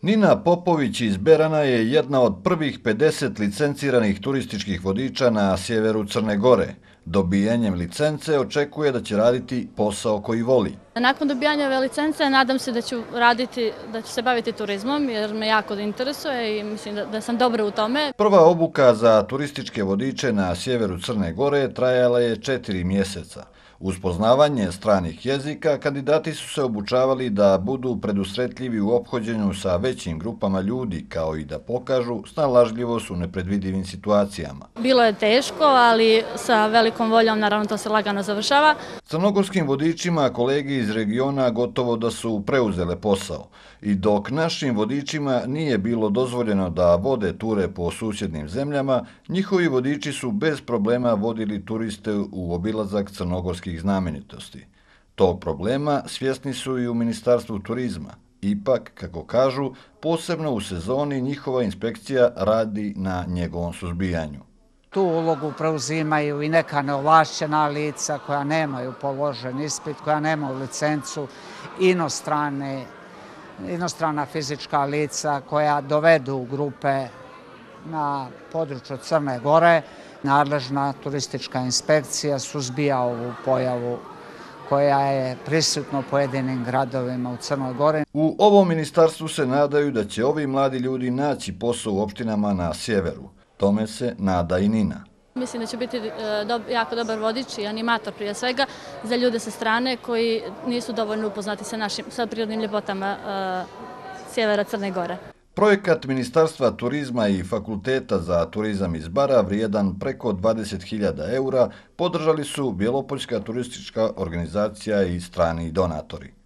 Nina Popović iz Berana je jedna od prvih 50 licenciranih turističkih vodiča na sjeveru Crne Gore. Dobijanjem licence očekuje da će raditi posao koji voli. Nakon dobijanja ove licence nadam se da ću se baviti turizmom jer me jako interesuje i mislim da sam dobra u tome. Prva obuka za turističke vodiče na sjeveru Crne Gore trajala je 4 mjeseca. Uz poznavanje stranih jezika, kandidati su se obučavali da budu predusretljivi u ophođenju sa većim grupama ljudi, kao i da pokažu snalažljivost u nepredvidivim situacijama. Bilo je teško, ali sa velikom voljom naravno to se lagano završava. Crnogorskim vodičima kolege iz regiona gotovo da su preuzele posao. I dok našim vodičima nije bilo dozvoljeno da vode ture po susjednim zemljama, njihovi vodiči su bez problema vodili turiste u obilazak crnogorskih znamenitosti. Tog problema svjesni su i u Ministarstvu turizma. Ipak, kako kažu, posebno u sezoni njihova inspekcija radi na njegovom suzbijanju. Tu ulogu preuzimaju i neka neovlašćena lica koja nemaju položen ispit, koja nemaju licencu, inostrana fizička lica koja dovedu grupe na području Crne Gore. Nadležna turistička inspekcija suzbija ovu pojavu koja je prisutna u pojedinim gradovima u Crnoj Gori. U ovom ministarstvu se nadaju da će ovi mladi ljudi naći posao u opštinama na sjeveru. Tome se nada i Nina. Mislim da će biti jako dobar vodič i animator prije svega za ljude sa strane koji nisu dovoljno upoznati sa prirodnim ljepotama sjevera Crne Gore. Projekat Ministarstva turizma i Fakulteta za turizam iz Bara, vrijedan preko 20.000 eura, podržali su Bjelopoljska turistička organizacija i strani donatori.